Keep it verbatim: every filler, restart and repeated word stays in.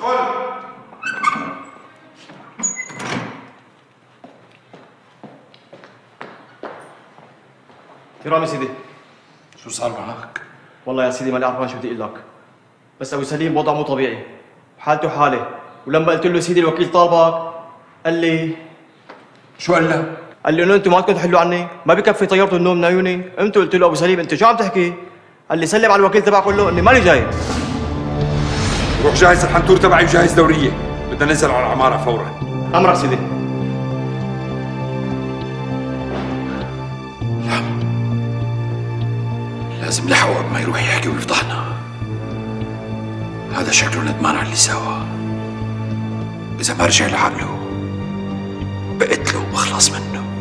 ادخل. كرام يا سيدي. شو صار معك؟ والله يا سيدي ماني عارفان شو بدي اقول لك، بس ابو سليم بوضع مو طبيعي، حالته حاله، ولما قلت له سيدي الوكيل طالبك قال لي شو قال لك؟ قال لي انه انتم ما بدكم تحلوا عني، ما بكفي طيرتوا النوم من عيوني، قمت قلت له ابو سليم انت شو عم تحكي؟ قال لي سلم على الوكيل تبعك قول له اني ماني جاي. روح جهز الحنطور تبعي وجهز دوريه، بدنا ننزل على العماره فورا. امرك سيدي. لا لازم نلحقه قبل ما يروح يحكي ويفضحنا. هذا شكله ندمان على اللي سواه. إذا ما رجع لعقله بقتله وبخلص منه.